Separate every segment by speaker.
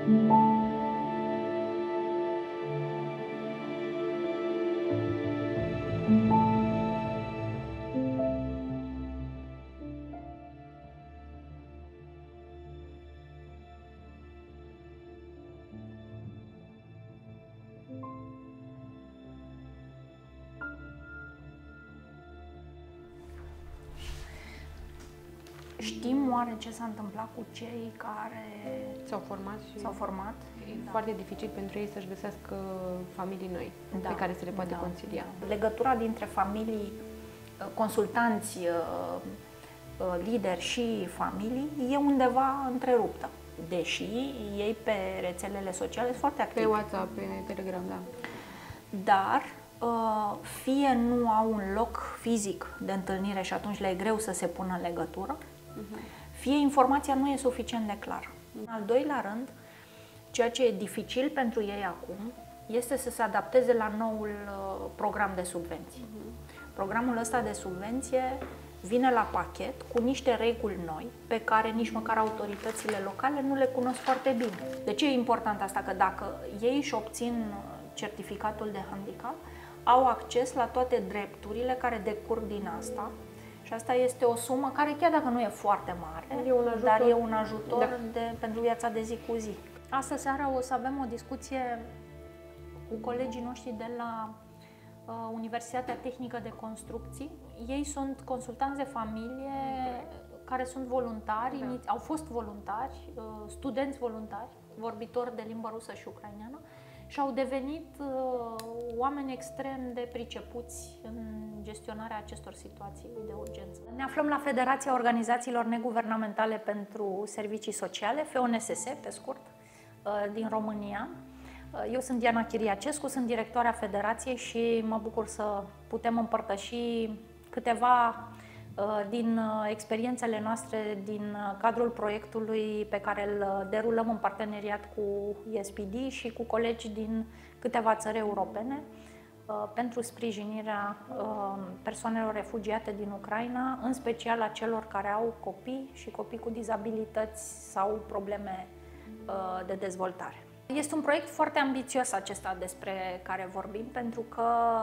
Speaker 1: Știm oare ce s-a întâmplat cu cei care
Speaker 2: s-au format? E foarte dificil pentru ei să-și găsească familii noi pe care să le poate concilia.
Speaker 1: Legătura dintre familii, consultanți, lideri și familii e undeva întreruptă. Deși ei pe rețelele sociale sunt foarte activi.
Speaker 2: Pe WhatsApp, pe Telegram, da.
Speaker 1: Dar fie nu au un loc fizic de întâlnire și atunci le e greu să se pună în legătură, fie informația nu e suficient de clară. În al doilea rând, ceea ce e dificil pentru ei acum este să se adapteze la noul program de subvenții. Programul ăsta de subvenție vine la pachet cu niște reguli noi pe care nici măcar autoritățile locale nu le cunosc foarte bine. De ce e important asta? Că dacă ei își obțin certificatul de handicap, au acces la toate drepturile care decurg din asta. Și asta este o sumă care, chiar dacă nu e foarte mare, dar e un ajutor pentru viața de zi cu zi. Astă seară o să avem o discuție cu colegii noștri de la Universitatea Tehnică de Construcții. Ei sunt consultanți de familie care sunt voluntari, au fost voluntari, studenți voluntari, vorbitori de limbă rusă și ucraineană, și au devenit oameni extrem de pricepuți în gestionarea acestor situații de urgență. Ne aflăm la Federația Organizațiilor Neguvernamentale pentru Servicii Sociale, FONSS pe scurt, din România. Eu sunt Diana Chiriacescu, sunt directoarea Federației și mă bucur să putem împărtăși câteva din experiențele noastre din cadrul proiectului pe care îl derulăm în parteneriat cu ESPD și cu colegi din câteva țări europene pentru sprijinirea persoanelor refugiate din Ucraina, în special a celor care au copii și copii cu dizabilități sau probleme de dezvoltare. Este un proiect foarte ambițios acesta despre care vorbim, pentru că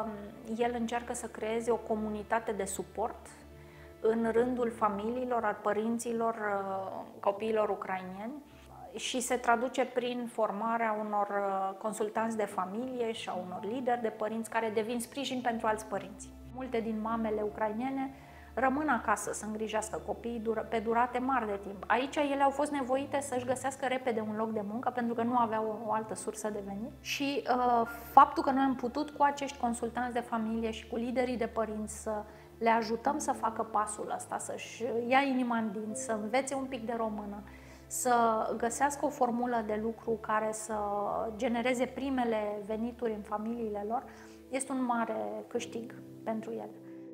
Speaker 1: el încearcă să creeze o comunitate de suport în rândul familiilor, al părinților copiilor ucraineni și se traduce prin formarea unor consultanți de familie și a unor lideri de părinți care devin sprijin pentru alți părinți. Multe din mamele ucrainene rămân acasă să îngrijească copiii pe durate mari de timp. Aici ele au fost nevoite să-și găsească repede un loc de muncă pentru că nu aveau o altă sursă de venit și faptul că noi am putut cu acești consultanți de familie și cu liderii de părinți să le ajutăm să facă pasul ăsta, să-și ia inima în dinți, să învețe un pic de română, să găsească o formulă de lucru care să genereze primele venituri în familiile lor, este un mare câștig pentru ele.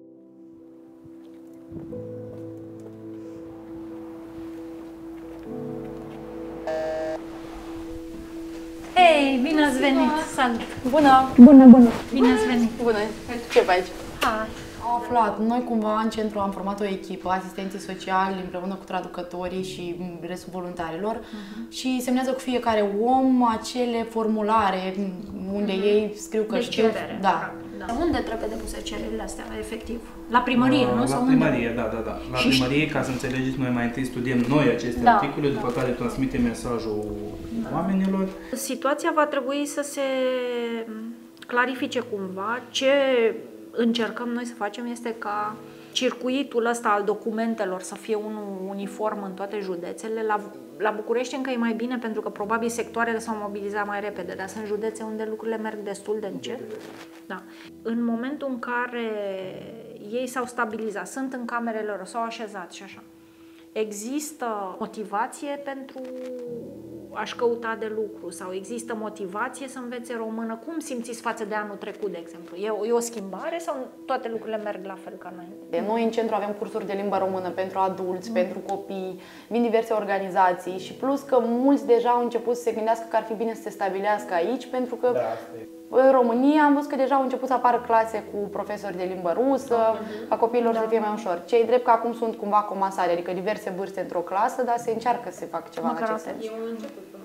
Speaker 1: Hei, bine ați venit! Salut!
Speaker 3: Bună! Bună, bună!
Speaker 1: Bine ați venit!
Speaker 3: Bună! Ce faci?
Speaker 1: Hai!
Speaker 3: Am aflat, noi cumva în centru am format o echipă, asistenții sociali împreună cu traducătorii și restul voluntarilor și semnează cu fiecare om acele formulare unde ei scriu că știu.
Speaker 1: Cerere,
Speaker 3: da.
Speaker 1: Da. Unde trebuie depuse cererile astea, efectiv? La primărie, nu?
Speaker 4: La
Speaker 1: Sau
Speaker 4: primărie,
Speaker 1: unde?
Speaker 4: da. La primărie, ca să înțelegeți, noi mai întâi studiem noi aceste articole, după care transmitem mesajul oamenilor.
Speaker 1: Situația va trebui să se clarifice cumva. Ce încercăm noi să facem este ca circuitul ăsta al documentelor să fie unul uniform în toate județele. La București încă e mai bine pentru că probabil sectoarele s-au mobilizat mai repede, dar sunt județe unde lucrurile merg destul de încet. Da. În momentul în care ei s-au stabilizat, sunt în camerele lor, s-au așezat și așa, există motivație pentru a-și căuta de lucru sau există motivație să învețe română? Cum simțiți față de anul trecut, de exemplu? E o schimbare sau toate lucrurile merg la fel ca înainte?
Speaker 3: Noi în centru avem cursuri de limbă română pentru adulți, pentru copii, vin diverse organizații și plus că mulți deja au început să se gândească că ar fi bine să se stabilească aici pentru că în România am văzut că deja au început să apară clase cu profesori de limbă rusă, ca copiilor să fie mai ușor. Ce-i drept că acum sunt cumva comasare, adică diverse vârste într-o clasă, dar se încearcă să se facă ceva în acest sens.
Speaker 2: E un început până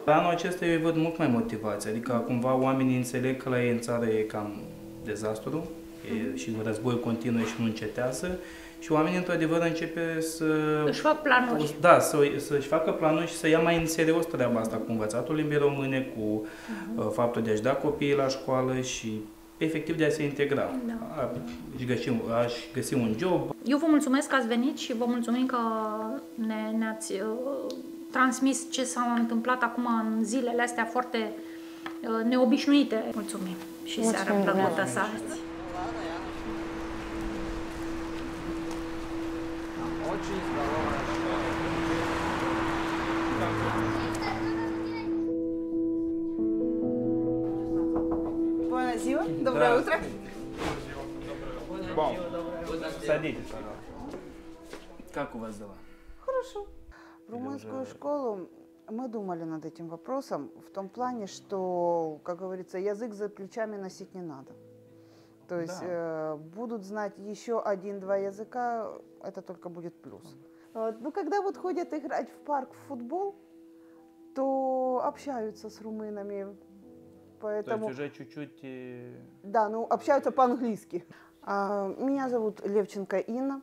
Speaker 4: Anul acesta eu îi văd mult mai motivați, adică cumva oamenii înțeleg că la ei în țară e cam dezastru și războiul continuă și nu încetează și oamenii într-adevăr începe să...
Speaker 1: Își fac planuri.
Speaker 4: Da, să-și facă planuri și să ia mai în serios treaba asta cu învățatul limbii române, cu faptul de a-și da copiii la școală și efectiv de a se integra. Da. Aș găsi un job.
Speaker 1: Eu vă mulțumesc că ați venit și vă mulțumim că ne-ați transmis ce s-a întâmplat acum în zilele astea foarte neobișnuite. Mulțumim și seara plăcută să aveți.
Speaker 5: Bună ziua! Доброе утро!
Speaker 4: Bun. Садитесь, пожалуйста. Как у вас дела?
Speaker 5: Хорошо. В румынскую школу мы думали над этим вопросом в том плане, что, как говорится, язык за плечами носить не надо. То есть будут знать еще 1-2 языка, это только будет плюс. Но когда вот ходят играть в парк в футбол, то общаются с румынами. Поэтому...
Speaker 4: То есть уже чуть-чуть...
Speaker 5: Да, ну общаются по-английски. Меня зовут Левченко Инна.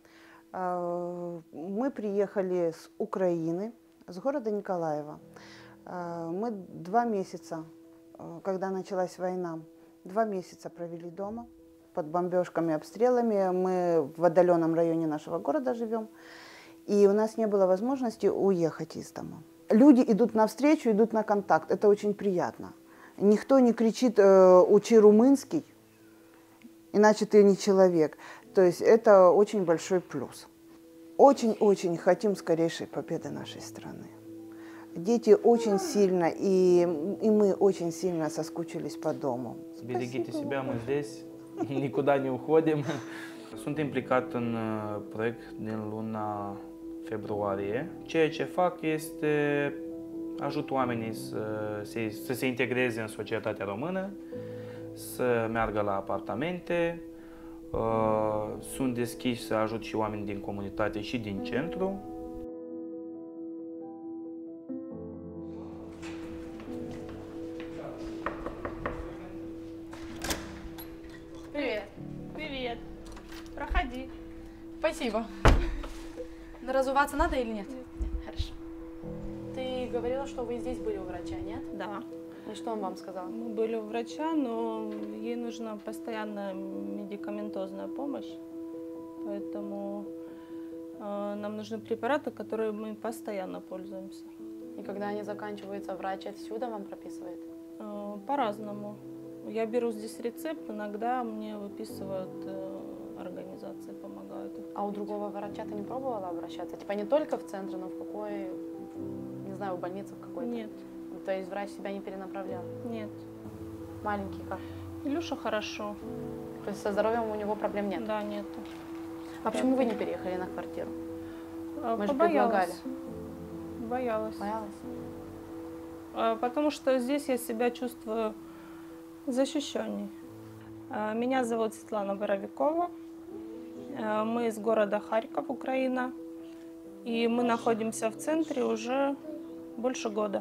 Speaker 5: Мы приехали с Украины, с города Николаева. Мы 2 месяца, когда началась война, 2 месяца провели дома под бомбежками, обстрелами. Мы в отдаленном районе нашего города живем, и у нас не было возможности уехать из дома. Люди идут навстречу, идут на контакт, это очень приятно. Никто не кричит «учи румынский», иначе ты не человек. То есть это очень большой плюс. Очень-очень хотим скорейшей победы нашей страны. Дети очень сильно, и мы очень сильно соскучились по дому.
Speaker 4: Берегите себя, мы здесь, никуда не уходим. Sunt implicat în proiect din luna februarie. Ceea ce fac este ajut oamenii să se integreze în societatea română, să meargă la apartamente. Sunt deschis să ajut și oameni din comunitate și din centru.
Speaker 3: Привет. Привет. Проходи. Спасибо. Разуваться надо или нет? Нет. Хорошо. Ты говорила, что вы здесь были у врача, нет?
Speaker 6: Да.
Speaker 3: И что он вам сказал?
Speaker 6: Мы были у врача, но ей нужна постоянная медикаментозная помощь, поэтому нам нужны препараты, которые мы постоянно пользуемся.
Speaker 3: И когда они заканчиваются, врач отсюда вам прописывает?
Speaker 6: По-разному. Я беру здесь рецепт, иногда мне выписывают организации, помогают.
Speaker 3: А у другого врача ты не пробовала обращаться? Типа не только в центр, но в какой, не знаю, в больницу в какой-то?
Speaker 6: Нет.
Speaker 3: То есть врач себя не перенаправлял?
Speaker 6: Нет.
Speaker 3: Маленький как?
Speaker 6: Илюша хорошо.
Speaker 3: То есть со здоровьем у него проблем нет?
Speaker 6: Да, нет.
Speaker 3: А почему вы не переехали на квартиру? Мы же предлагали.
Speaker 6: Боялась.
Speaker 3: Боялась?
Speaker 6: Потому что здесь я себя чувствую защищенней. Меня зовут Светлана Боровикова. Мы из города Харьков, Украина. И мы находимся в центре уже больше года.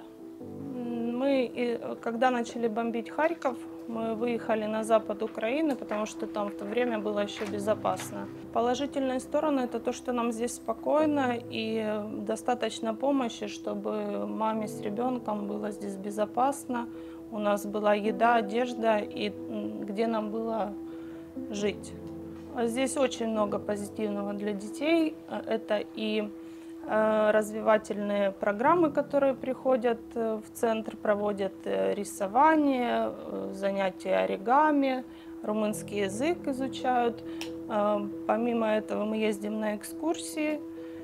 Speaker 6: Когда начали бомбить Харьков, мы выехали на запад Украины, потому что там в то время было еще безопасно. Положительные стороны – это то, что нам здесь спокойно и достаточно помощи, чтобы маме с ребенком было здесь безопасно. У нас была еда, одежда и где нам было жить. Здесь очень много позитивного для детей. Это и развивательные программы, которые приходят в центр, проводят рисование, занятия оригами, румынский язык изучают. Помимо этого мы ездим на экскурсии,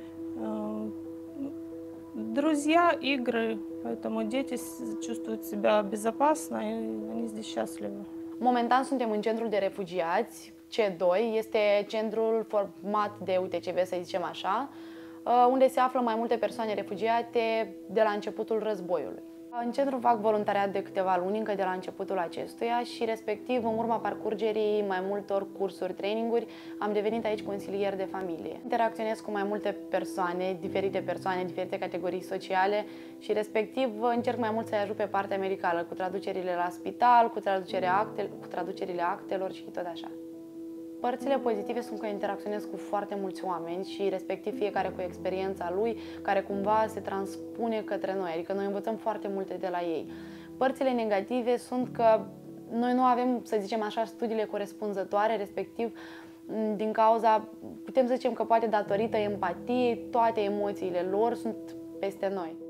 Speaker 6: друзья, игры, поэтому дети чувствуют себя безопасно и они здесь счастливы.
Speaker 3: Momentan suntem în centrul de refugiați, C2, este centrul format de UTCV, să zicem așa. unde se află mai multe persoane refugiate de la începutul războiului. În centru fac voluntariat de câteva luni, încă de la începutul acestuia și respectiv în urma parcurgerii mai multor cursuri, traininguri, am devenit aici consilier de familie. Interacționez cu mai multe persoane, diferite categorii sociale și respectiv încerc mai mult să-i ajut pe partea medicală, cu traducerile la spital, cu traducerile actelor și tot așa. Părțile pozitive sunt că interacționez cu foarte mulți oameni și respectiv fiecare cu experiența lui, care cumva se transpune către noi, adică noi învățăm foarte multe de la ei. Părțile negative sunt că noi nu avem, să zicem așa, studiile corespunzătoare, respectiv din cauza, putem să zicem că poate datorită empatiei, toate emoțiile lor sunt peste noi.